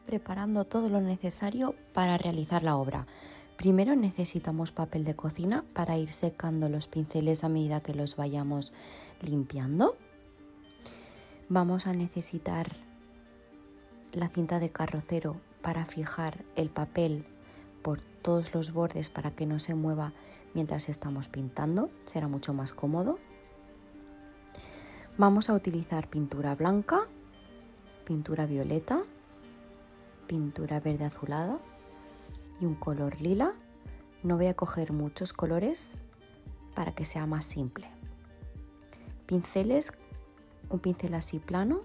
preparando todo lo necesario para realizar la obra. Primero necesitamos papel de cocina para ir secando los pinceles a medida que los vayamos limpiando. Vamos a necesitar la cinta de carrocero para fijar el papel por todos los bordes para que no se mueva mientras estamos pintando, será mucho más cómodo. Vamos a utilizar pintura blanca, pintura violeta, pintura verde azulada y un color lila. No voy a coger muchos colores para que sea más simple. Pinceles, un pincel así plano,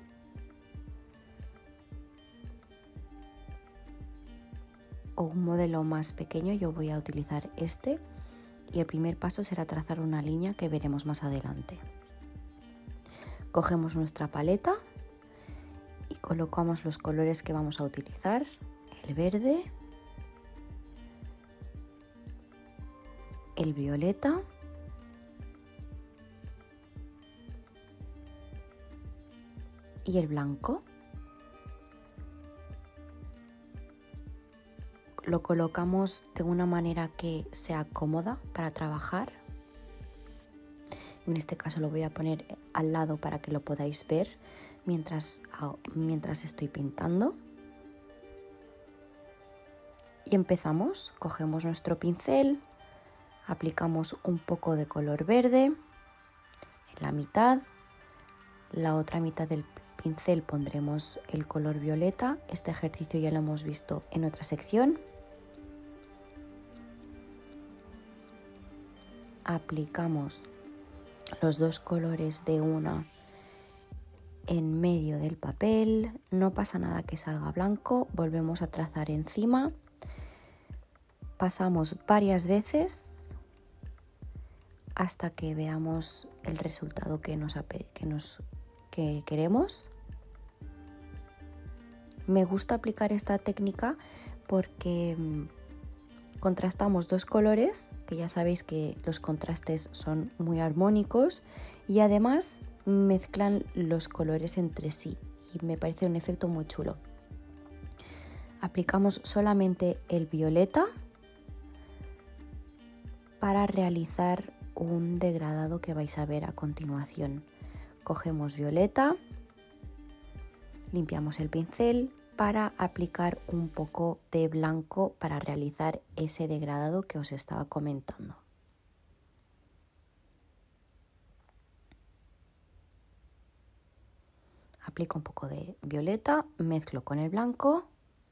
o un modelo más pequeño, yo voy a utilizar este, y el primer paso será trazar una línea que veremos más adelante. Cogemos nuestra paleta y colocamos los colores que vamos a utilizar: el verde, el violeta, y el blanco. Lo colocamos de una manera que sea cómoda para trabajar. En este caso lo voy a poner al lado para que lo podáis ver mientras estoy pintando. Y empezamos, cogemos nuestro pincel, aplicamos un poco de color verde en la mitad, la otra mitad del pincel pondremos el color violeta. Este ejercicio ya lo hemos visto en otra sección. Aplicamos los dos colores de una en medio del papel, no pasa nada que salga blanco, volvemos a trazar encima, pasamos varias veces hasta que veamos el resultado que queremos. Me gusta aplicar esta técnica porque contrastamos dos colores, que ya sabéis que los contrastes son muy armónicos, y además mezclan los colores entre sí y me parece un efecto muy chulo. Aplicamos solamente el violeta para realizar un degradado que vais a ver a continuación. Cogemos violeta, limpiamos el pincel para aplicar un poco de blanco para realizar ese degradado que os estaba comentando. Aplico un poco de violeta, mezclo con el blanco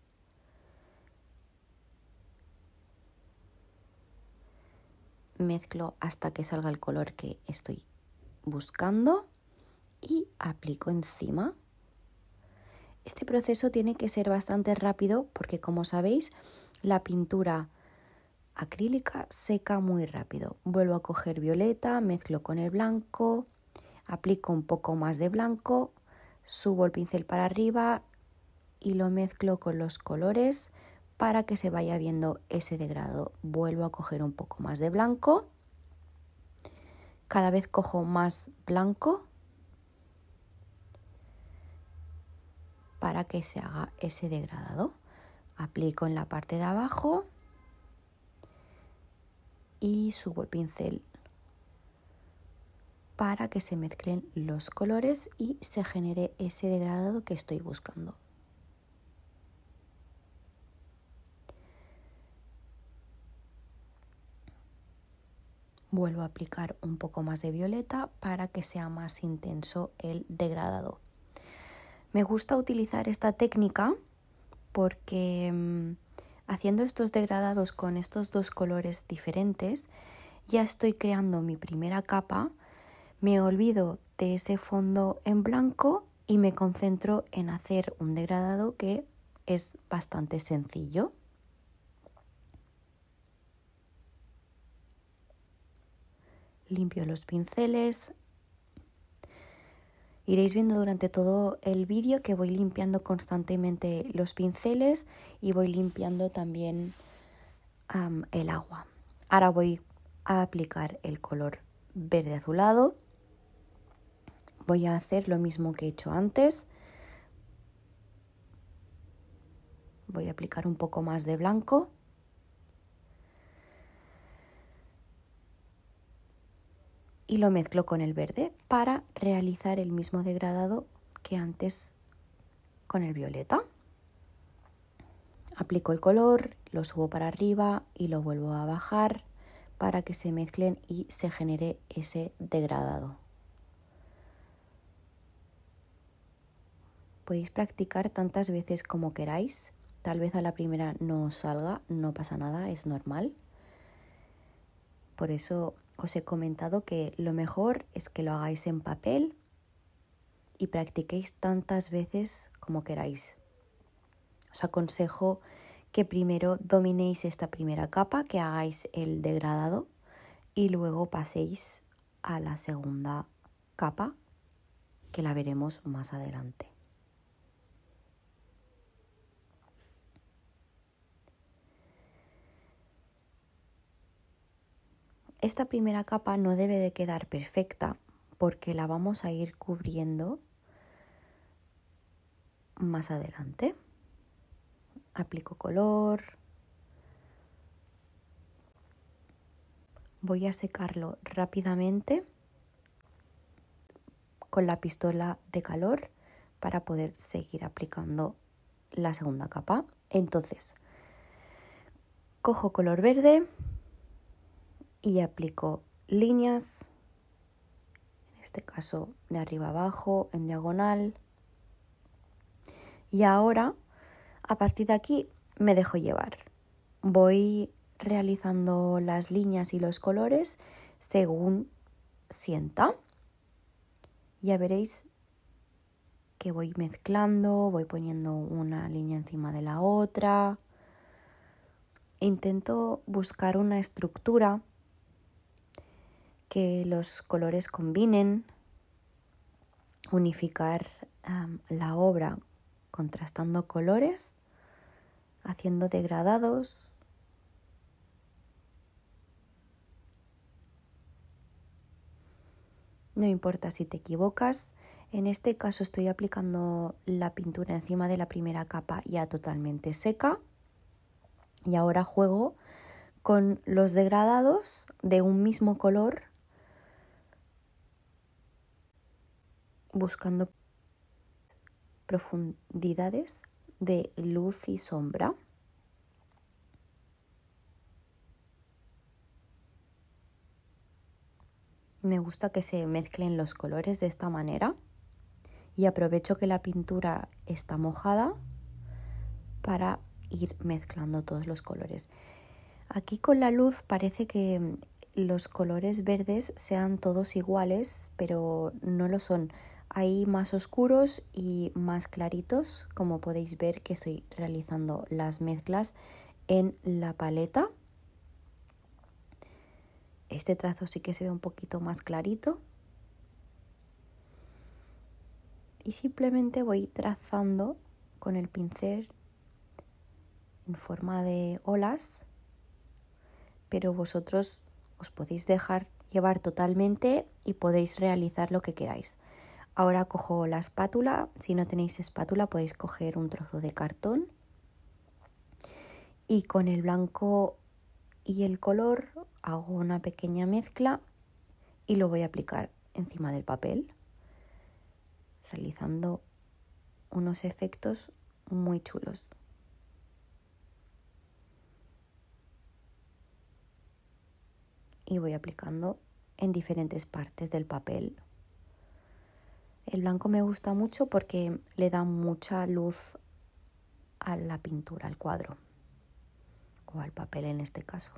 mezclo hasta que salga el color que estoy buscando y aplico encima. Este proceso tiene que ser bastante rápido porque, como sabéis, la pintura acrílica seca muy rápido. Vuelvo a coger violeta, mezclo con el blanco, aplico un poco más de blanco, subo el pincel para arriba y lo mezclo con los colores para que se vaya viendo ese degradado. Vuelvo a coger un poco más de blanco, cada vez cojo más blanco para que se haga ese degradado. Aplico en la parte de abajo y subo el pincel para que se mezclen los colores y se genere ese degradado que estoy buscando. Vuelvo a aplicar un poco más de violeta para que sea más intenso el degradado. Me gusta utilizar esta técnica porque haciendo estos degradados con estos dos colores diferentes ya estoy creando mi primera capa, me olvido de ese fondo en blanco y me concentro en hacer un degradado que es bastante sencillo. Limpio los pinceles. Iréis viendo durante todo el vídeo que voy limpiando constantemente los pinceles y voy limpiando también el agua. Ahora voy a aplicar el color verde azulado. Voy a hacer lo mismo que he hecho antes. Voy a aplicar un poco más de blanco. Y lo mezclo con el verde para realizar el mismo degradado que antes con el violeta. Aplico el color, lo subo para arriba y lo vuelvo a bajar para que se mezclen y se genere ese degradado. Podéis practicar tantas veces como queráis. Tal vez a la primera no os salga, no pasa nada, es normal. Por eso os he comentado que lo mejor es que lo hagáis en papel y practiquéis tantas veces como queráis. Os aconsejo que primero dominéis esta primera capa, que hagáis el degradado y luego paséis a la segunda capa, que la veremos más adelante. Esta primera capa no debe de quedar perfecta porque la vamos a ir cubriendo más adelante. Aplico color. Voy a secarlo rápidamente con la pistola de calor para poder seguir aplicando la segunda capa. Entonces, cojo color verde y aplico líneas, en este caso de arriba abajo, en diagonal. Y ahora, a partir de aquí, me dejo llevar. Voy realizando las líneas y los colores según sienta. Ya veréis que voy mezclando, voy poniendo una línea encima de la otra. Intento buscar una estructura que los colores combinen, unificar la obra contrastando colores, haciendo degradados. No importa si te equivocas. En este caso estoy aplicando la pintura encima de la primera capa ya totalmente seca. Y ahora juego con los degradados de un mismo color, buscando profundidades de luz y sombra. Me gusta que se mezclen los colores de esta manera y aprovecho que la pintura está mojada para ir mezclando todos los colores. Aquí con la luz parece que los colores verdes sean todos iguales, pero no lo son. Hay más oscuros y más claritos, como podéis ver que estoy realizando las mezclas en la paleta. Este trazo sí que se ve un poquito más clarito. Y simplemente voy trazando con el pincel en forma de olas, pero vosotros os podéis dejar llevar totalmente y podéis realizar lo que queráis. Ahora cojo la espátula. Si no tenéis espátula podéis coger un trozo de cartón y con el blanco y el color hago una pequeña mezcla y lo voy a aplicar encima del papel, realizando unos efectos muy chulos. Y voy aplicando en diferentes partes del papel. El blanco me gusta mucho porque le da mucha luz a la pintura, al cuadro, o al papel en este caso.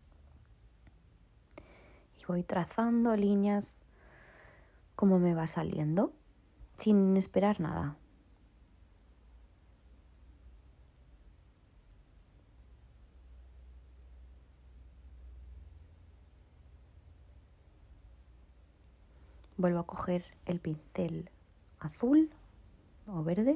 Y voy trazando líneas como me va saliendo, sin esperar nada. Vuelvo a coger el pincel azul o verde.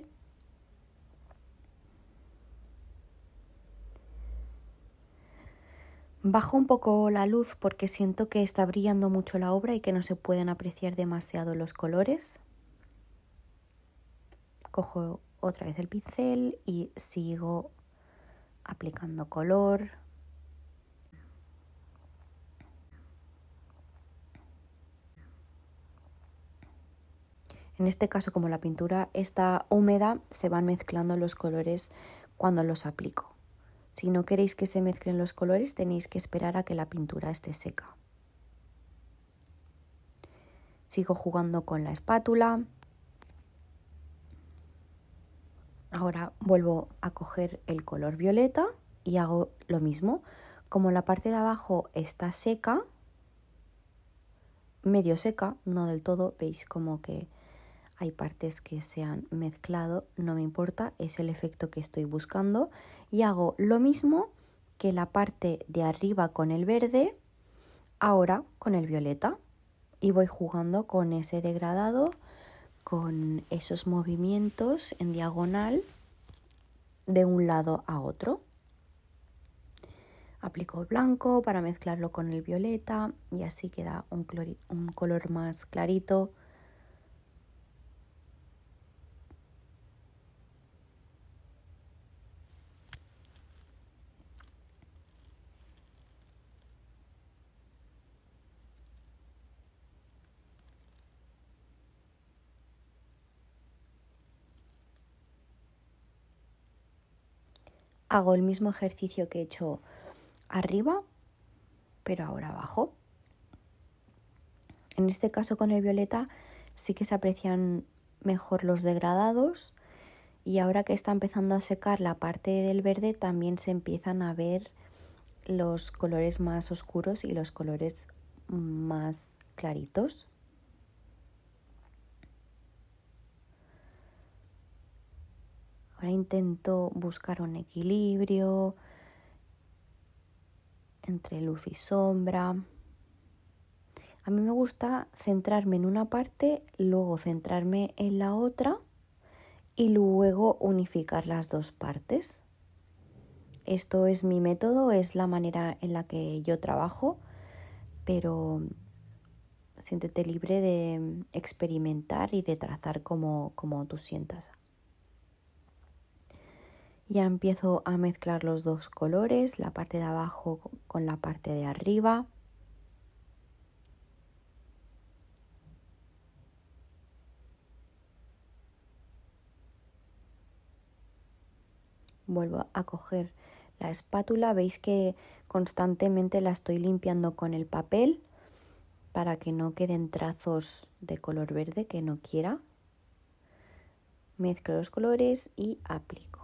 Bajo un poco la luz porque siento que está brillando mucho la obra y que no se pueden apreciar demasiado los colores. Cojo otra vez el pincel y sigo aplicando color. En este caso, como la pintura está húmeda, se van mezclando los colores cuando los aplico. Si no queréis que se mezclen los colores, tenéis que esperar a que la pintura esté seca. Sigo jugando con la espátula. Ahora vuelvo a coger el color violeta y hago lo mismo. Como la parte de abajo está seca, medio seca, no del todo, veis como que hay partes que se han mezclado, no me importa, es el efecto que estoy buscando. Y hago lo mismo que la parte de arriba con el verde, ahora con el violeta. Y voy jugando con ese degradado, con esos movimientos en diagonal de un lado a otro. Aplico el blanco para mezclarlo con el violeta y así queda un color más clarito. Hago el mismo ejercicio que he hecho arriba, pero ahora abajo. En este caso con el violeta sí que se aprecian mejor los degradados y ahora que está empezando a secar la parte del verde también se empiezan a ver los colores más oscuros y los colores más claritos. Ahora intento buscar un equilibrio entre luz y sombra. A mí me gusta centrarme en una parte, luego centrarme en la otra y luego unificar las dos partes. Esto es mi método, es la manera en la que yo trabajo, pero siéntete libre de experimentar y de trazar como tú sientas. Ya empiezo a mezclar los dos colores, la parte de abajo con la parte de arriba. Vuelvo a coger la espátula, veis que constantemente la estoy limpiando con el papel para que no queden trazos de color verde que no quiera. Mezclo los colores y aplico.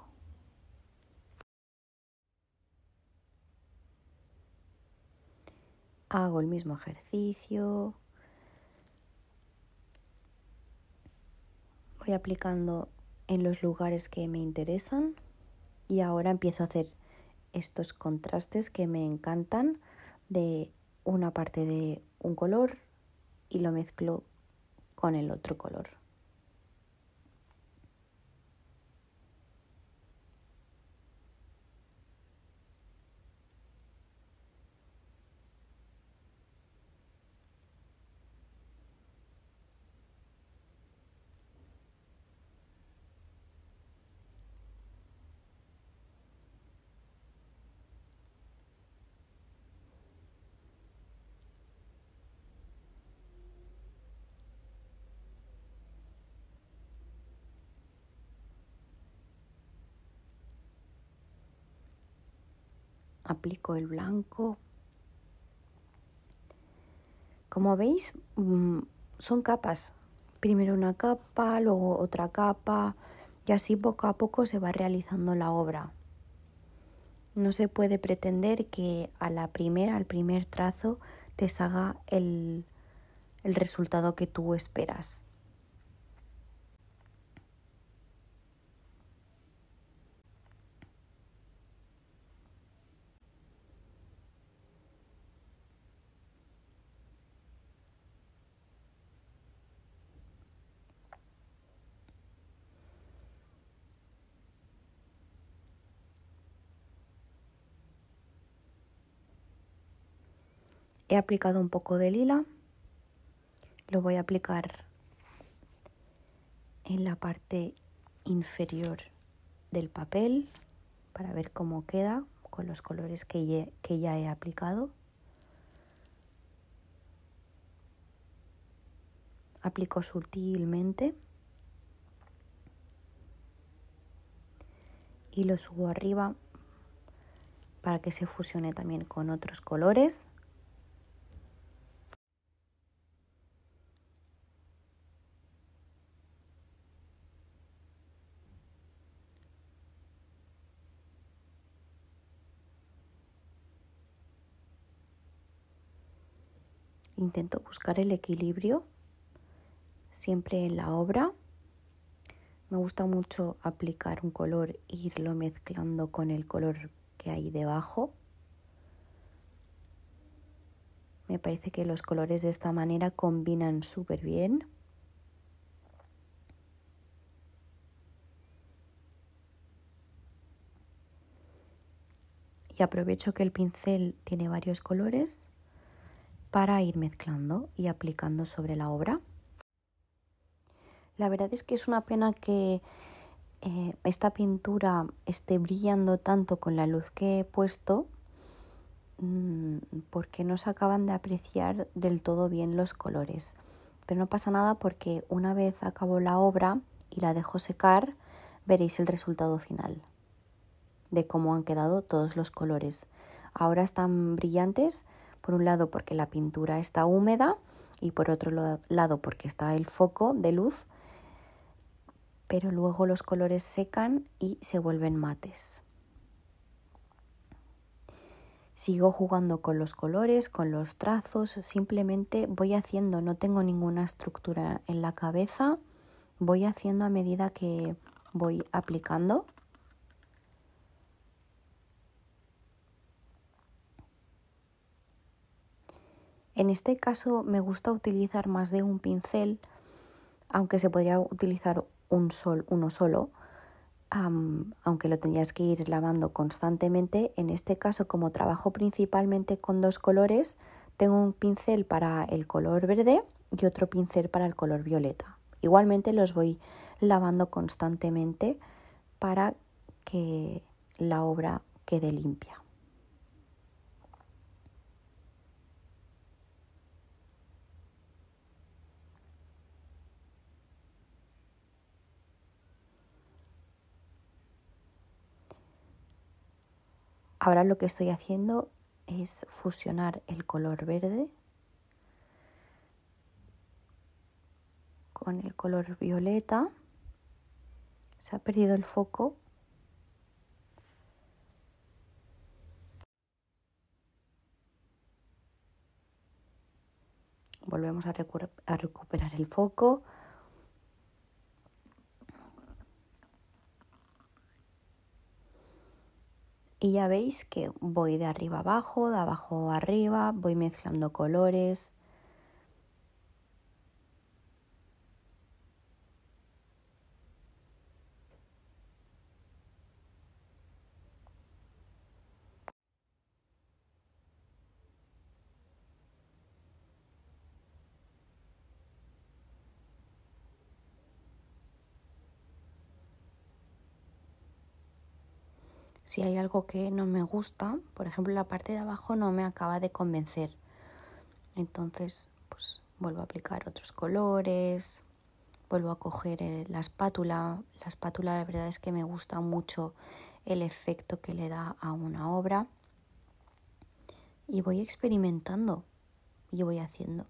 Hago el mismo ejercicio. Voy aplicando en los lugares que me interesan y ahora empiezo a hacer estos contrastes que me encantan de una parte de un color y lo mezclo con el otro color. Aplico el blanco. Como veis, son capas. Primero una capa, luego otra capa y así poco a poco se va realizando la obra. No se puede pretender que al primer trazo te salga el resultado que tú esperas. He aplicado un poco de lila, lo voy a aplicar en la parte inferior del papel. para ver cómo queda con los colores que ya he aplicado. Aplico sutilmente y lo subo arriba para que se fusione también con otros colores. Intento buscar el equilibrio siempre en la obra. Me gusta mucho aplicar un color e irlo mezclando con el color que hay debajo. Me parece que los colores de esta manera combinan súper bien. Y aprovecho que el pincel tiene varios colores para ir mezclando y aplicando sobre la obra. La verdad es que es una pena que esta pintura esté brillando tanto con la luz que he puesto, porque no se acaban de apreciar del todo bien los colores. Pero no pasa nada porque una vez acabo la obra y la dejo secar, veréis el resultado final de cómo han quedado todos los colores. Ahora están brillantes, por un lado porque la pintura está húmeda y por otro lado porque está el foco de luz, pero luego los colores secan y se vuelven mates. Sigo jugando con los colores, con los trazos, simplemente voy haciendo, no tengo ninguna estructura en la cabeza, voy haciendo a medida que voy aplicando. En este caso me gusta utilizar más de un pincel, aunque se podría utilizar uno solo, aunque lo tendrías que ir lavando constantemente. En este caso, como trabajo principalmente con dos colores, tengo un pincel para el color verde y otro pincel para el color violeta. Igualmente los voy lavando constantemente para que la obra quede limpia. Ahora lo que estoy haciendo es fusionar el color verde con el color violeta. Se ha perdido el foco. Volvemos a recuperar el foco. Y ya veis que voy de arriba abajo, de abajo arriba, voy mezclando colores. Si hay algo que no me gusta, por ejemplo, la parte de abajo no me acaba de convencer. Entonces, pues vuelvo a aplicar otros colores, vuelvo a coger la espátula. La espátula, la verdad es que me gusta mucho el efecto que le da a una obra. Y voy experimentando y voy haciendo.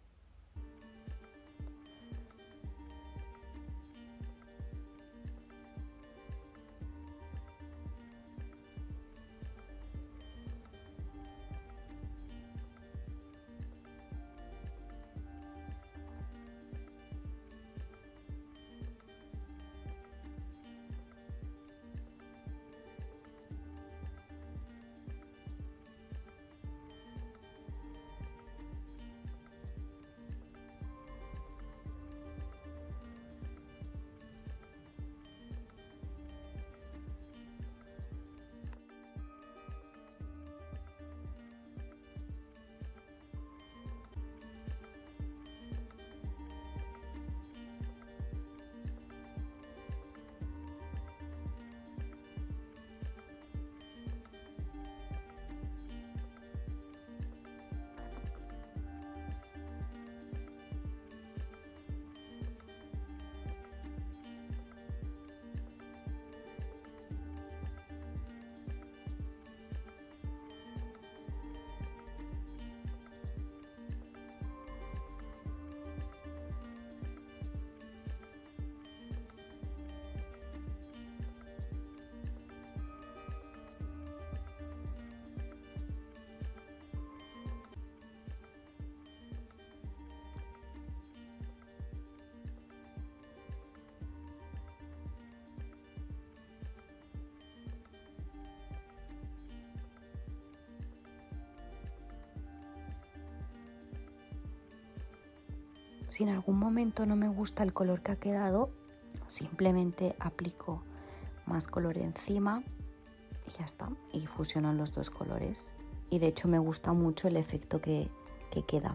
Si en algún momento no me gusta el color que ha quedado, simplemente aplico más color encima y ya está. Y fusionan los dos colores. Y de hecho me gusta mucho el efecto que queda.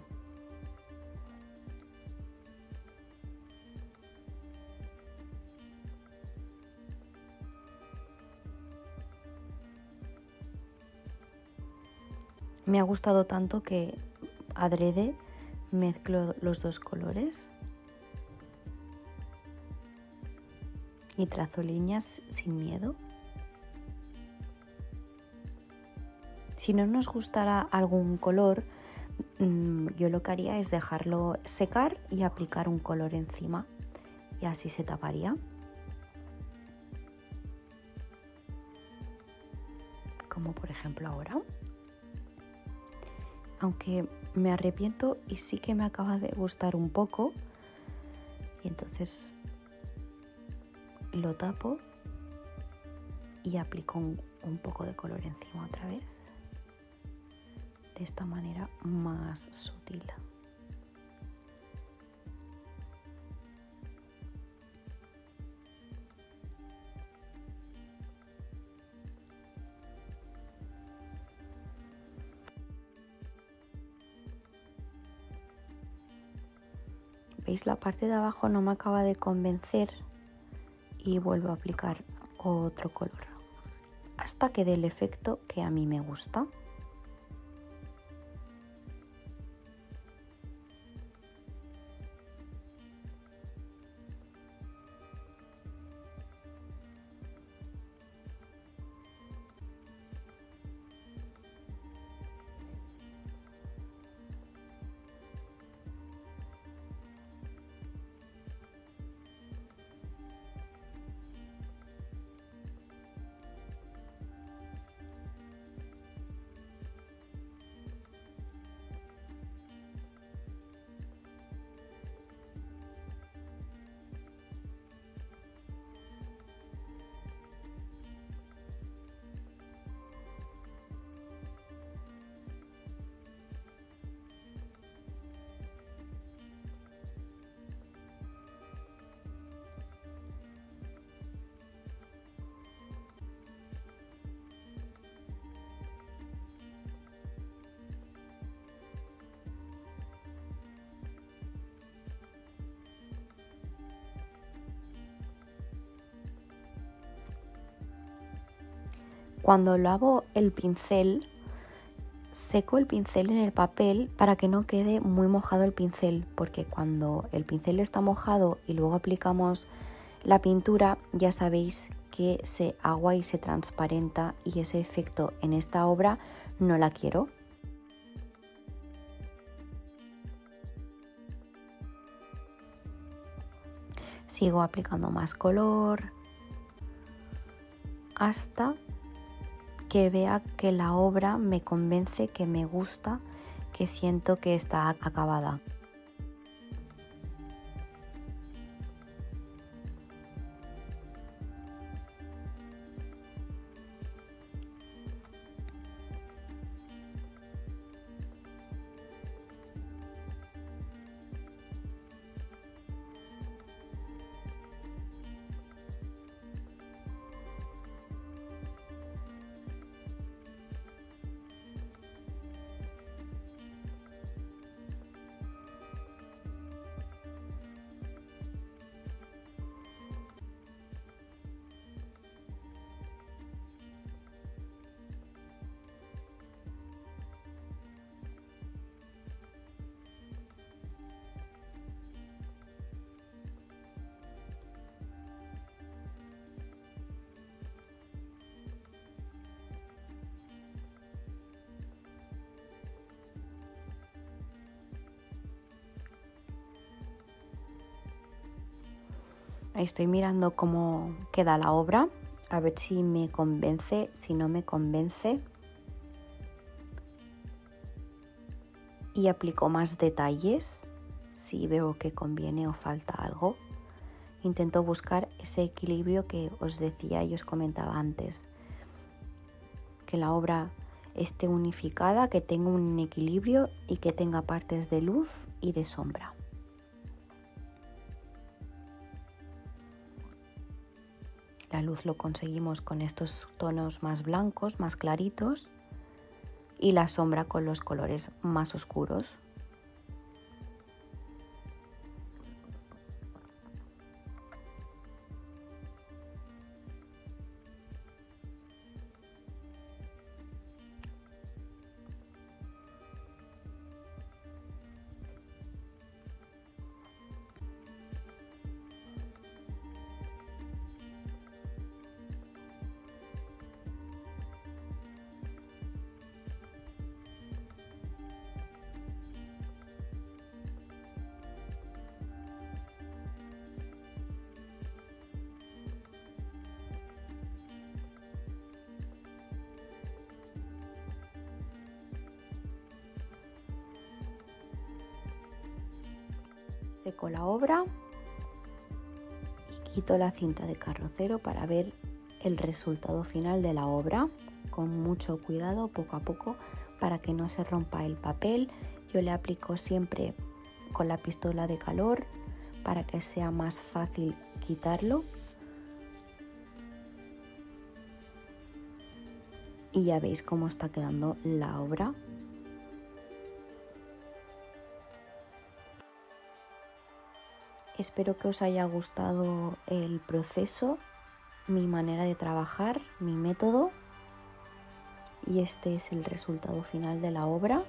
Me ha gustado tanto que adrede mezclo los dos colores y trazo líneas sin miedo. Si no nos gustara algún color, yo lo que haría es dejarlo secar y aplicar un color encima y así se taparía. Como por ejemplo ahora. Aunque me arrepiento y sí que me acaba de gustar un poco. Y entonces lo tapo y aplico un poco de color encima otra vez. De esta manera más sutil. ¿Veis? La parte de abajo no me acaba de convencer y vuelvo a aplicar otro color hasta que dé el efecto que a mí me gusta. Cuando lavo el pincel, seco el pincel en el papel para que no quede muy mojado el pincel, porque cuando el pincel está mojado y luego aplicamos la pintura, ya sabéis que se agua y se transparenta, y ese efecto en esta obra no la quiero. Sigo aplicando más color hasta que vea que la obra me convence, que me gusta, que siento que está acabada. Ahí estoy mirando cómo queda la obra, a ver si me convence, si no me convence. Y aplico más detalles si veo que conviene o falta algo. Intento buscar ese equilibrio que os decía y os comentaba antes. Que la obra esté unificada, que tenga un equilibrio y que tenga partes de luz y de sombra. la luz lo conseguimos con estos tonos más blancos, más claritos, y la sombra con los colores más oscuros. Seco la obra y quito la cinta de carrocero para ver el resultado final de la obra, con mucho cuidado, poco a poco, para que no se rompa el papel. Yo le aplico siempre con la pistola de calor para que sea más fácil quitarlo. Y ya veis cómo está quedando la obra. Espero que os haya gustado el proceso, mi manera de trabajar, mi método. Y este es el resultado final de la obra.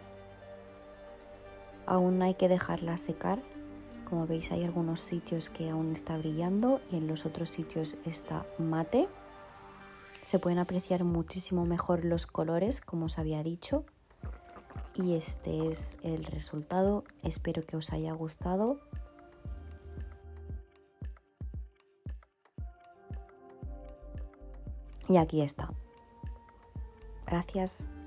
Aún hay que dejarla secar. Como veis, hay algunos sitios que aún está brillando y en los otros sitios está mate. Se pueden apreciar muchísimo mejor los colores, como os había dicho. Y este es el resultado. Espero que os haya gustado. Y aquí está. Gracias.